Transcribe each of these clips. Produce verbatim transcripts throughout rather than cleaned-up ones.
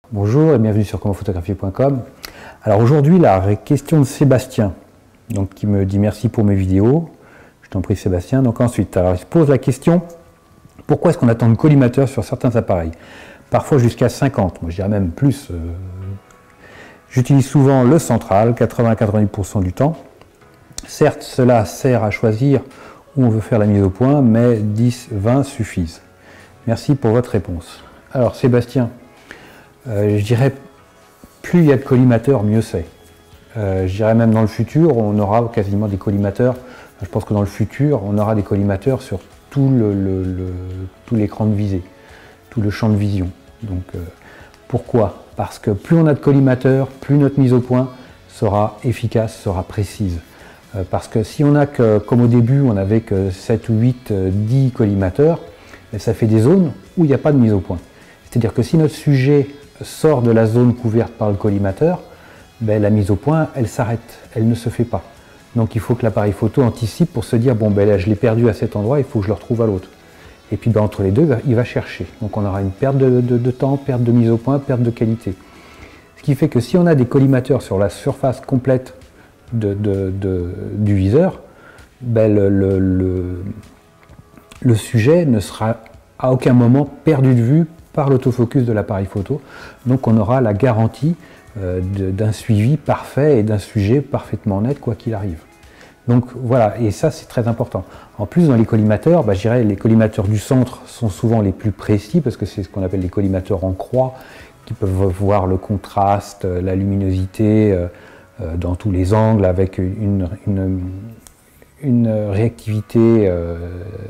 Bonjour et bienvenue sur comment photographier point com. Alors aujourd'hui, la question de Sébastien, donc, qui me dit merci pour mes vidéos. Je t'en prie Sébastien. Donc ensuite, alors, il se pose la question, pourquoi est-ce qu'on attend le collimateur sur certains appareils? Parfois jusqu'à cinquante, moi je dirais même plus. Euh, J'utilise souvent le central, quatre-vingts à quatre-vingt-dix pour cent du temps. Certes, cela sert à choisir où on veut faire la mise au point, mais dix à vingt suffisent. Merci pour votre réponse. Alors Sébastien, euh, je dirais plus il y a de collimateurs, mieux c'est. Euh, je dirais même dans le futur, on aura quasiment des collimateurs. Je pense que dans le futur, on aura des collimateurs sur tout le, le, le, tout l'écran de visée, tout le champ de vision. Donc, euh, pourquoi? Parce que plus on a de collimateurs, plus notre mise au point sera efficace, sera précise. Euh, parce que si on a que, comme au début, on n'avait que sept ou huit, dix collimateurs, ça fait des zones où il n'y a pas de mise au point. C'est-à-dire que si notre sujet sort de la zone couverte par le collimateur, ben, la mise au point, elle s'arrête, elle ne se fait pas. Donc il faut que l'appareil photo anticipe pour se dire, bon ben là je l'ai perdu à cet endroit, il faut que je le retrouve à l'autre. Et puis ben, entre les deux, il va chercher. Donc on aura une perte de, de, de temps, perte de mise au point, perte de qualité. Ce qui fait que si on a des collimateurs sur la surface complète de, de, de, du viseur, ben, le, le, le, le sujet ne sera à aucun moment perdu de vue par l'autofocus de l'appareil photo. Donc on aura la garantie euh, d'un suivi parfait et d'un sujet parfaitement net quoi qu'il arrive. Donc voilà, et ça c'est très important. En plus dans les collimateurs, bah, je dirais les collimateurs du centre sont souvent les plus précis parce que c'est ce qu'on appelle les collimateurs en croix qui peuvent voir le contraste, la luminosité euh, euh, dans tous les angles avec une, une, une réactivité euh,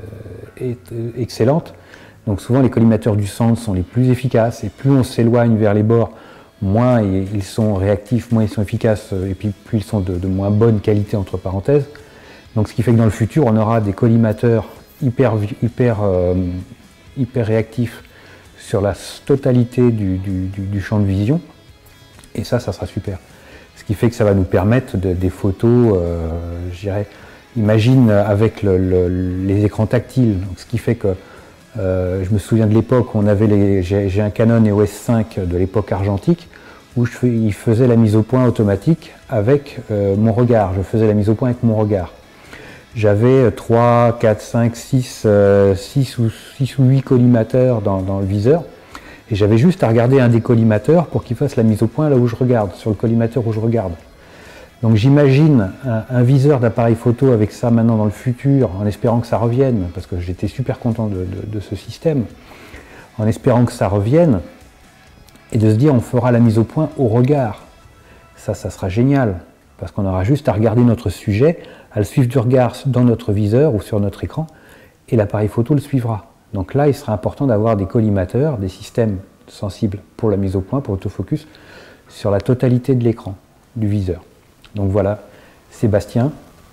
excellente. Donc souvent les collimateurs du centre sont les plus efficaces et plus on s'éloigne vers les bords, moins ils sont réactifs, moins ils sont efficaces et puis plus ils sont de, de moins bonne qualité entre parenthèses. Donc ce qui fait que dans le futur on aura des collimateurs hyper, hyper, euh, hyper réactifs sur la totalité du, du, du, du champ de vision et ça, ça sera super. Ce qui fait que ça va nous permettre de, des photos, euh, je dirais, imagine avec le, le, les écrans tactiles, donc, ce qui fait que Euh, je me souviens de l'époque où on avait les, j'ai un Canon E O S cinq de l'époque argentique où je fais, il faisait la mise au point automatique avec euh, mon regard. Je faisais la mise au point avec mon regard. J'avais trois, quatre, cinq, six, six ou huit collimateurs dans, dans le viseur et j'avais juste à regarder un des collimateurs pour qu'il fasse la mise au point là où je regarde, sur le collimateur où je regarde. Donc j'imagine un, un viseur d'appareil photo avec ça maintenant dans le futur, en espérant que ça revienne, parce que j'étais super content de, de, de ce système, en espérant que ça revienne, et de se dire on fera la mise au point au regard. Ça, ça sera génial, parce qu'on aura juste à regarder notre sujet, à le suivre du regard dans notre viseur ou sur notre écran, et l'appareil photo le suivra. Donc là, il sera important d'avoir des collimateurs, des systèmes sensibles pour la mise au point, pour l'autofocus, sur la totalité de l'écran, du viseur. Donc voilà, Sébastien.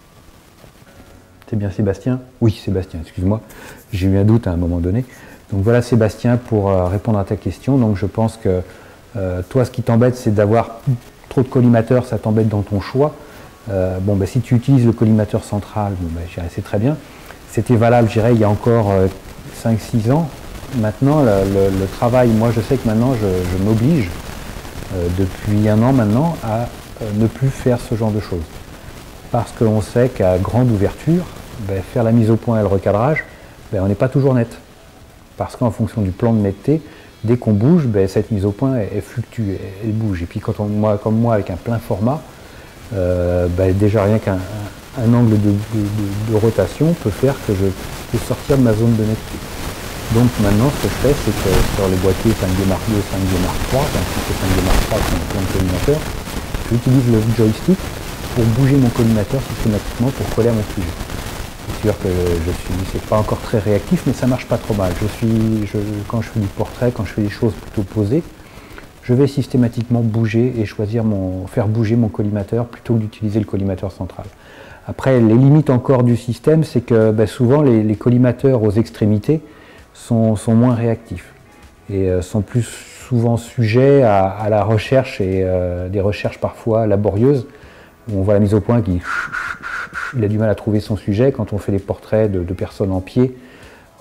C'est bien Sébastien? Oui, Sébastien, excuse-moi. J'ai eu un doute à un moment donné. Donc voilà Sébastien pour euh, répondre à ta question. Donc je pense que euh, toi, ce qui t'embête, c'est d'avoir trop de collimateurs, ça t'embête dans ton choix. Euh, bon, ben, si tu utilises le collimateur central, bon, ben, c'est très bien. C'était valable, je dirais, il y a encore euh, cinq six ans. Maintenant, le, le, le travail, moi je sais que maintenant, je, je m'oblige, euh, depuis un an maintenant, à ne plus faire ce genre de choses. Parce qu'on sait qu'à grande ouverture, ben, faire la mise au point et le recadrage, ben, on n'est pas toujours net. Parce qu'en fonction du plan de netteté, dès qu'on bouge, ben, cette mise au point elle, elle fluctue, elle, elle bouge. Et puis quand on, moi, comme moi avec un plein format, euh, ben, déjà rien qu'un un, un angle de, de, de, de rotation peut faire que je peux sortir de ma zone de netteté. Donc maintenant ce que je fais, c'est que sur les boîtiers cinq D Mark deux, cinq D Mark trois, donc c'est cinq D Mark trois qui ont plein de collimateurs, j'utilise le joystick pour bouger mon collimateur systématiquement pour coller à mon sujet. C'est sûr que je suis, c'est pas encore très réactif, mais ça marche pas trop mal. Je suis, je, quand je fais du portrait, quand je fais des choses plutôt posées, je vais systématiquement bouger et choisir mon, faire bouger mon collimateur plutôt que d'utiliser le collimateur central. Après, les limites encore du système, c'est que ben, souvent les, les collimateurs aux extrémités sont, sont moins réactifs et euh, sont plus souvent sujets à, à la recherche et euh, des recherches parfois laborieuses où on voit la mise au point qui il a du mal à trouver son sujet. Quand on fait des portraits de, de personnes en pied,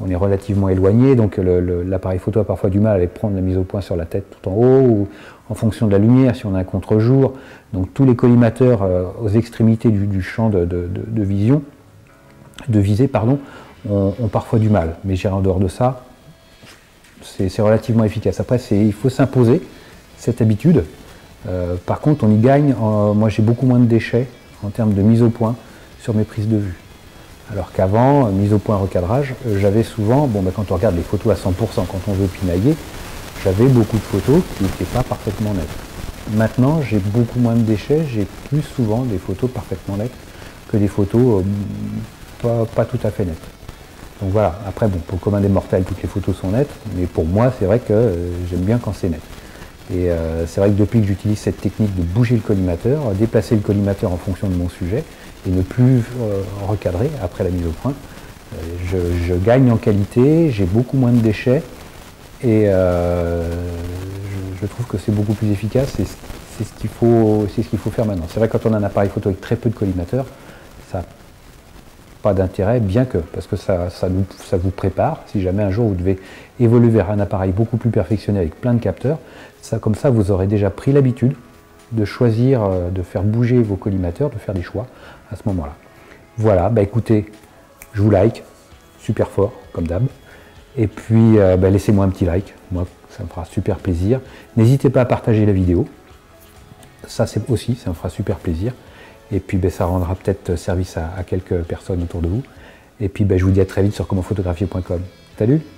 on est relativement éloigné, donc l'appareil photo a parfois du mal à aller prendre la mise au point sur la tête tout en haut, ou en fonction de la lumière, si on a un contre-jour. Donc tous les collimateurs euh, aux extrémités du, du champ de, de, de, de vision, de visée, pardon, ont, ont parfois du mal. Mais en dehors de ça, c'est relativement efficace. Après, il faut s'imposer cette habitude. Euh, par contre, on y gagne. En, moi, j'ai beaucoup moins de déchets en termes de mise au point sur mes prises de vue. Alors qu'avant, mise au point recadrage, euh, j'avais souvent, bon, bah, quand on regarde les photos à cent pour cent, quand on veut pinailler, j'avais beaucoup de photos qui n'étaient pas parfaitement nettes. Maintenant, j'ai beaucoup moins de déchets, j'ai plus souvent des photos parfaitement nettes que des photos euh, pas, pas tout à fait nettes. Donc voilà, après, bon, pour le commun des mortels, toutes les photos sont nettes, mais pour moi, c'est vrai que euh, j'aime bien quand c'est net. Et euh, c'est vrai que depuis que j'utilise cette technique de bouger le collimateur, déplacer le collimateur en fonction de mon sujet, et ne plus euh, recadrer après la mise au point, euh, je, je gagne en qualité, j'ai beaucoup moins de déchets, et euh, je, je trouve que c'est beaucoup plus efficace, et c'est ce qu'il faut, c'est ce qu'il faut faire maintenant. C'est vrai que quand on a un appareil photo avec très peu de collimateur, ça n'a pas d'intérêt, bien que, parce que ça, ça, nous, ça vous prépare, si jamais un jour vous devez évoluer vers un appareil beaucoup plus perfectionné avec plein de capteurs, ça, comme ça vous aurez déjà pris l'habitude de choisir, de faire bouger vos collimateurs, de faire des choix à ce moment-là. Voilà, bah écoutez, je vous like, super fort, comme d'hab. Et puis, euh, bah, laissez-moi un petit like, moi, ça me fera super plaisir. N'hésitez pas à partager la vidéo, ça c'est aussi, ça me fera super plaisir. Et puis, bah, ça rendra peut-être service à, à quelques personnes autour de vous. Et puis, bah, je vous dis à très vite sur comment photographier point com. Salut!